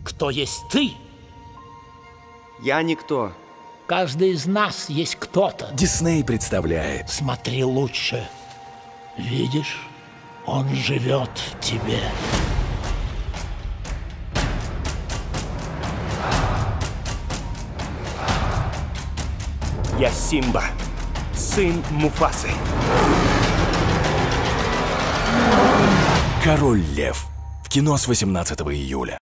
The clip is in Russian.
кто есть ты. Я никто. Каждый из нас есть кто-то. Дисней представляет. Смотри лучше. Видишь, он живет в тебе. Я Симба, сын Муфасы. Король Лев. В кино с 18 июля.